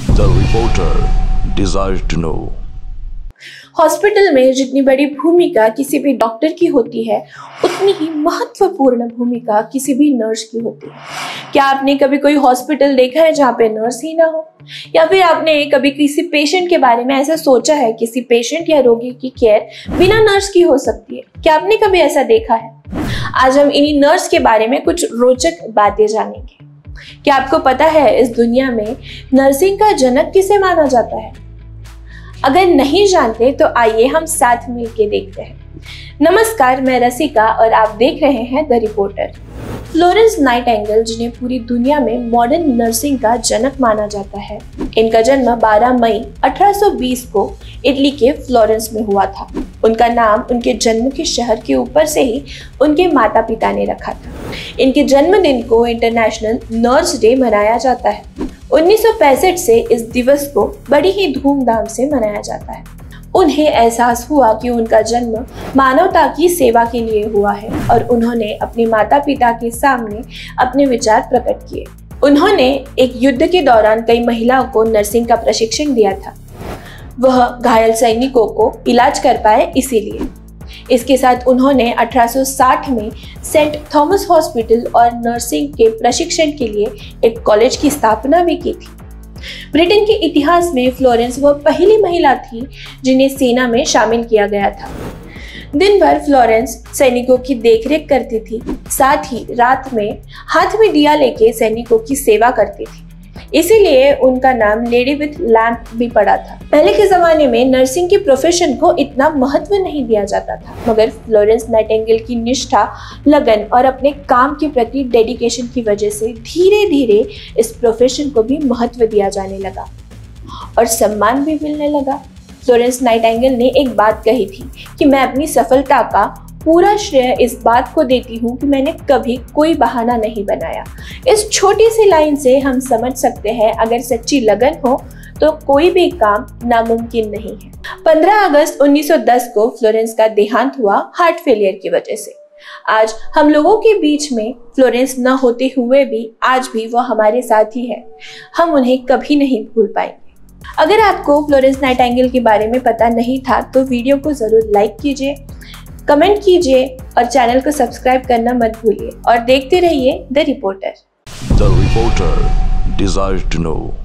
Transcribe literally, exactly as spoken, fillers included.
The reporter desires to know. Hospital में जितनी बड़ी भूमिका किसी भी डॉक्टर की होती है, उतनी ही महत्वपूर्ण भूमिका किसी भी नर्स की होती है। क्या आपने कभी कोई हॉस्पिटल देखा है जहाँ पे नर्स ही ना हो? या फिर आपने कभी किसी पेशेंट के बारे में ऐसा सोचा है किसी पेशेंट या रोगी की केयर बिना नर्स की हो सकती है? क्या आपने कभी ऐसा देखा है? आज हम इन्हीं नर्स के बारे में कुछ रोचक बातें जानेंगे। क्या आपको पता है इस दुनिया में नर्सिंग का जनक किसे माना जाता है? अगर नहीं जानते तो आइए हम साथ मिलकर देखते हैं। नमस्कार, मैं रसिका और आप देख रहे हैं द रिपोर्टर। फ्लोरेंस नाइटिंगेल, जिन्हें पूरी दुनिया में मॉडर्न नर्सिंग का जनक माना जाता है, इनका जन्म बारह मई अठारह सौ बीस को इटली के फ्लोरेंस में हुआ था। उनका नाम उनके जन्म के शहर के ऊपर से ही उनके माता पिता ने रखा था। इनके जन्मदिन को इंटरनेशनल नर्स डे मनाया जाता है। उन्नीस सौ पैंसठ से इस दिवस को बड़ी ही धूमधाम से मनाया जाता है। उन्हें एहसास हुआ कि उनका जन्म मानवता की सेवा के लिए हुआ है और उन्होंने अपने माता पिता के सामने अपने विचार प्रकट किए। उन्होंने एक युद्ध के दौरान कई महिलाओं को नर्सिंग का प्रशिक्षण दिया था। वह घायल सैनिकों को इलाज कर पाए इसीलिए। इसके साथ उन्होंने अठारह सौ साठ में सेंट थॉमस हॉस्पिटल और नर्सिंग के प्रशिक्षण के लिए एक कॉलेज की स्थापना भी की थी। ब्रिटेन के इतिहास में फ्लोरेंस वह पहली महिला थी जिन्हें सेना में शामिल किया गया था। दिन भर फ्लोरेंस सैनिकों की देखरेख करती थी, साथ ही रात में हाथ में दिया लेके सैनिकों की सेवा करती थी। इसीलिए उनका नाम लेडी विथ लैम्प भी पड़ा था। पहले के जमाने में नर्सिंग की प्रोफेशन को इतना महत्व नहीं दिया जाता था, मगर फ्लोरेंस नाइटिंगेल की निष्ठा, लगन और अपने काम के प्रति डेडिकेशन की वजह से धीरे धीरे इस प्रोफेशन को भी महत्व दिया जाने लगा और सम्मान भी मिलने लगा। फ्लोरेंस नाइटिंगेल ने एक बात कही थी कि मैं अपनी सफलता का पूरा श्रेय इस बात को देती हूँ कि मैंने कभी कोई बहाना नहीं बनाया। इस छोटी सी लाइन से हम समझ सकते हैं अगर सच्ची लगन हो तो कोई भी काम नामुमकिन नहीं है। पंद्रह अगस्त उन्नीस सौ दस को फ्लोरेंस का देहांत हुआ हार्ट फेलियर की वजह से। आज हम लोगों के बीच में फ्लोरेंस न होते हुए भी आज भी वो हमारे साथ ही है। हम उन्हें कभी नहीं भूल पाएंगे। अगर आपको फ्लोरेंस नाइटिंगेल के बारे में पता नहीं था तो वीडियो को जरूर लाइक कीजिए, कमेंट कीजिए और चैनल को सब्सक्राइब करना मत भूलिए और देखते रहिए the reporter. The reporter desires to know.